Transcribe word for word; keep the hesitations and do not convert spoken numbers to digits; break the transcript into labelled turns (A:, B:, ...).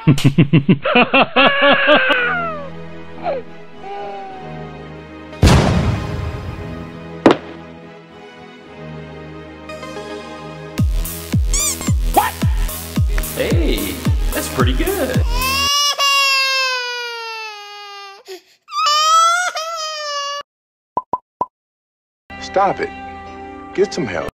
A: What? Hey, that's pretty good.
B: Stop it. Get some help.